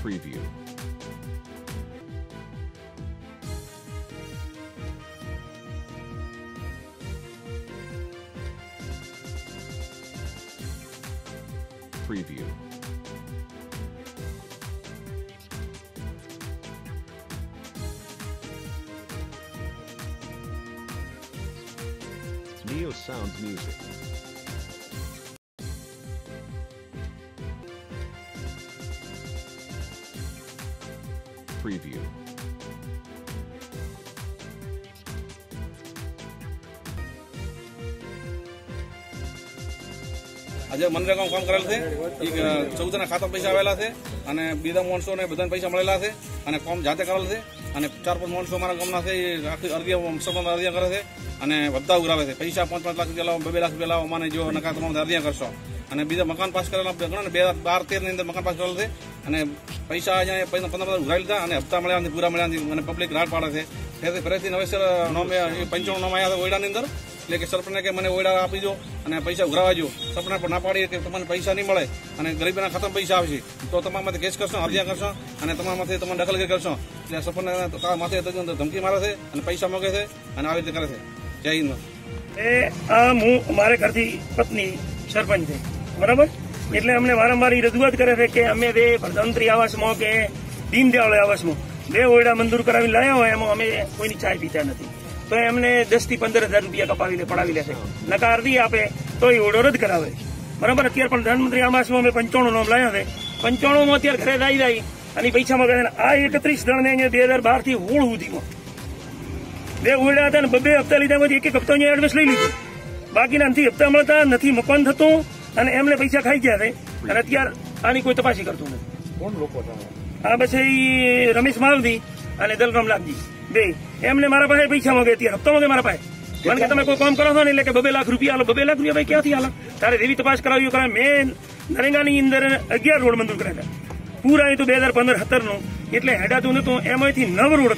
Preview. Preview. Neo Sounds Music. Preview. આજે મનરેગામાં કામ કરેલ છે 14 ખાતા પૈસા આવેલા છે અને બીજા માણસો ને બધાને પૈસા મળેલા છે અને કામ જાતે કરેલ છે અને 4-5 માણસો મારા ગામના છે એ આખી અરજીયા કરે છે અને બધા ઉઘરાવે છે પૈસા 5-5 લાખ રૂપિયા લાવો 2 લાખ રૂપિયા લાવો મને જો નકા તમારે અરજીયા કરશો અને બીજા મકાન પાસ કરેલા ઘણા 2012-13 ની અંદર મકાન પાસ કરેલ છે અને પૈસા અહીંયા 15 ઉઘરાવી લીધા અને હપ્તા મળ્યા નથી પૂરા મળ્યા નથી અને પબ્લિક રાડ પાડે છે ફરીથી નવેસર નોમે 95 નામ આવ્યા હતા ઓયડાની અંદર એટલે કે સરપંચને કે મને ઓયડા આપી દો અને પૈસા ઉઘરાવાજો સરપંચ પણ ના પાડીએ કે તમને પૈસા નહીં મળે અને ગરીબના ખાતામાં પૈસા આવશે તો તમારામાંથી કેસ કરશો અરજીયા કરશો અને તમારામાંથી તમે દખલગીરી કરશો એટલે સરપંચને માથે ધમકી મારે છે અને પૈસા માગે છે અને આવી રીતે કરે છે જય હિન્દ હું મારે ઘરથી પત્ની સરપંચ છે બરાબર એટલે અમને વારંવાર રજૂઆત કરે છે કે અમે પ્રધાનમંત્રી આવાસમાં કે દીનદયાળ આવાસમાં 2 ઓરડા મંજૂર કરાવી લાયા હોય એમાં અમે કોઈની ચાય પીતા નથી તો એમને 10 થી 15,000 રૂપિયા પડાવી લેશે નકા અરજી આપે તો એ ઓરડો રદ કરાવે બરાબર અત્યારે પણ પ્રધાનમંત્રી આવાસમાં અમે 95 નામ લાયા છે 95 માં અત્યારે ઘરે આવી અને પૈસા મગાવે આ 31 જણને અહીંયા 2012 થી 16 સુધીમાં 2 ઓરડા હતા ને 2 હપ્તા લીધા એક હપ્તો અહીંયા એડવાન્સ લઈ લીધું બાકીના નથી હપ્તા મળતા નથી મકાન થતું અને એમને પૈસા ખાઈ ગયા છે અને અત્યારે આની કોઈ તપાસી કરતું નથી કોણ લોકો આ બસ એ રમેશ માવદી અને દલરામ લાખજી 2 એમને મારા પાસે પૈસા માંગે અત્યારે હપ્તો માંગે મારા પાસે કારણ કે તમે કોઈ કામ કરો છો ને એટલે કે 2 લાખ રૂપિયા હાલો 2 લાખ રૂપિયા ભાઈ ક્યાંથી હાલો તારે એવી તપાસ કરાવી કરાવે મેં નરેગાની અંદર 11 રોડ મંજૂર કર્યા હતા પૂરા એ તો 2015-17 નું એટલે હેડાતું નતું એમાંથી 9 રોડ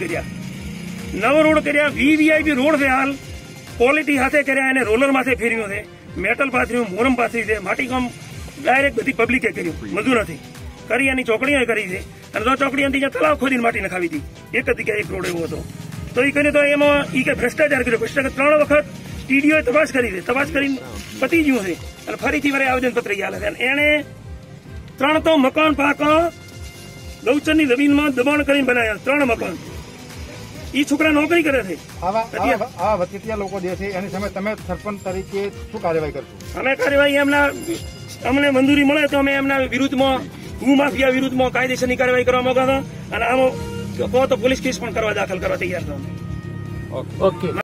કર્યા વીવીઆઈપી રોડ છે હાલ ક્વોલિટી સાથે કર્યા એને રોલર માથે ફેર્યું છે મેટલ પાથર્યું મોરમ પાથરી છે માટીકામ ડાયરેક્ટ બધી પબ્લિકે કર્યું મજૂરોથી કરી એની ચોકડીઓ કરી છે અને તો ચોકડીઓથી જ્યાં તલાવ ખોદીને માટી નખાવી હતી એક જગ્યાએ એક રોડ એવો હતો તો એ કરીને તો એમાં એ કે ભ્રષ્ટાચાર કર્યો 3 વખત ટીડીઓએ તપાસ કરી છે તપાસ કરીને પતી ગયું છે અને ફરીથી વરે આવેદનપત્ર હાલે છે અને એને 3 તો મકાન પાકા ગૌચરની જમીનમાં દબાણ કરીને બનાવ્યા 3 મકાન એ છોકરા નોકરી કરે છે આવા વચેટિયા લોકો જે છે એની સામે તમે સરપંચ તરીકે શું કાર્યવાહી કરશો અમે કાર્યવાહી અમને મંજૂરી મળે તો અમે એમના વિરુદ્ધમાં ભૂમાફિયા વિરુદ્ધમાં કાયદેસરની કાર્યવાહી કરવા માંગતા હતા અને આમાં કહો તો પોલીસ કેસ પણ દાખલ કરવા તૈયાર હતા. ઓકે.